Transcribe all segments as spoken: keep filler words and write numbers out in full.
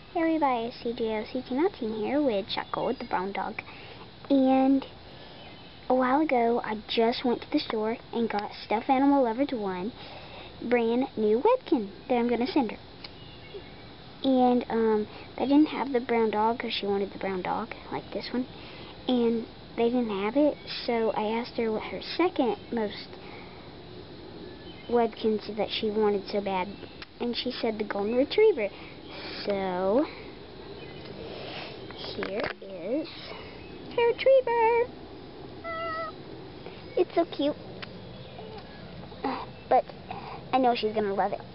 Hey everybody, C J O C two nineteen here with Choco with the brown dog. And a while ago, I just went to the store and got Stuff Animal Lovers one brand new webkin that I'm going to send her. And um, they didn't have the brown dog because she wanted the brown dog, like this one. And they didn't have it, so I asked her what her second most webkins that she wanted so bad. And she said the golden retriever. So, here is her retriever. It's so cute. But I know she's going to love it.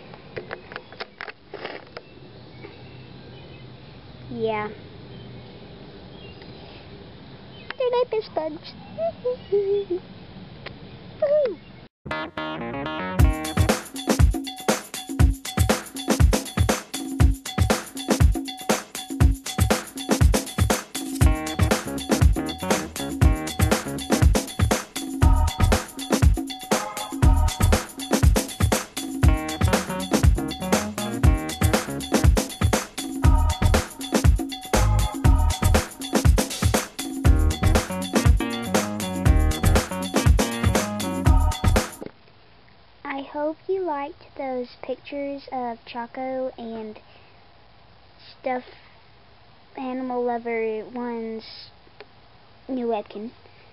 Yeah. Their name is Sponge. Woohoo! I hope you liked those pictures of Choco and Stuff Animal Lover one's new webkin.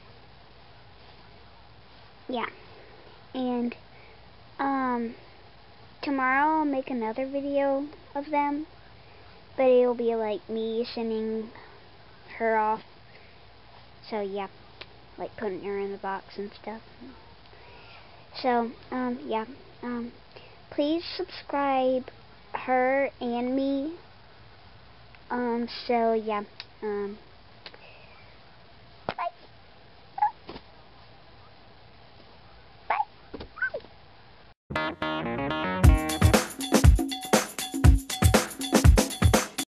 Yeah. And um tomorrow I'll make another video of them, but it'll be like me sending her off. So yeah, like putting her in the box and stuff. So, um, yeah, um, please subscribe her and me, um, so, yeah, um,